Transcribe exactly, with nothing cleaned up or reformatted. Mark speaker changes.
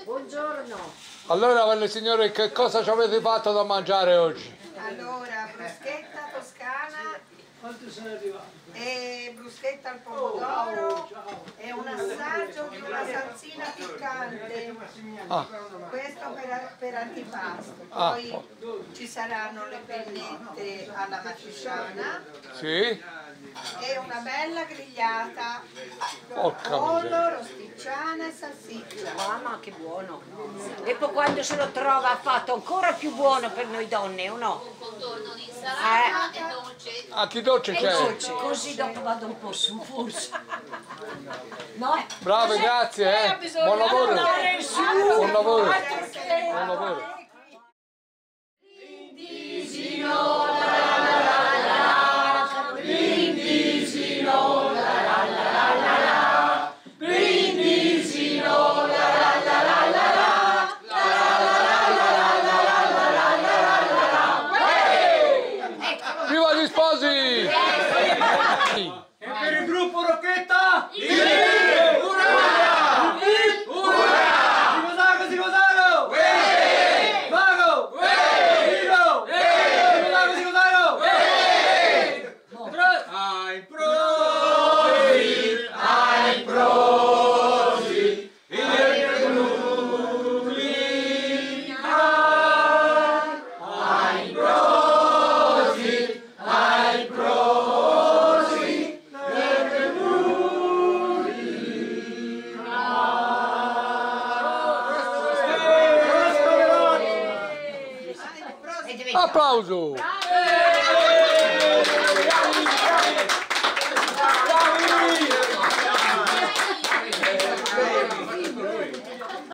Speaker 1: Buongiorno.
Speaker 2: Allora, le signore, che cosa ci avete fatto da mangiare oggi?
Speaker 3: Allora, bruschetta toscana e bruschetta al pomodoro e un assaggio di una salsina piccante.
Speaker 2: Ah.
Speaker 3: Questo per, per antipasto.
Speaker 2: Ah.
Speaker 3: Poi ci saranno le pennette alla matriciana.
Speaker 2: Sì?
Speaker 3: E una bella grigliata,
Speaker 2: Porca
Speaker 3: pollo,
Speaker 2: miseria.
Speaker 3: rosticciana e salsiccia.
Speaker 1: Mamma, che buono. E poi quando se lo trova fatto ancora più buono per noi donne, o no?
Speaker 4: Contorno di insalata
Speaker 1: Eh.
Speaker 4: e dolce.
Speaker 2: Ah, che dolce c'è?
Speaker 1: Dolce, così dopo vado un po' su, forse. No?
Speaker 2: Bravo, grazie, eh. Buon lavoro.
Speaker 1: Andare su.
Speaker 2: Buon lavoro.
Speaker 1: Altro che-
Speaker 2: Buon lavoro. Viva gli sposi!
Speaker 5: E per il gruppo Racchetta? Sì! Ura! Ura! Simosago, Simosago! Uè! Vago! Uè! Vivo! Simosago, Simosago! Uè! Ai prosi! Ai prosi!
Speaker 2: Applauso!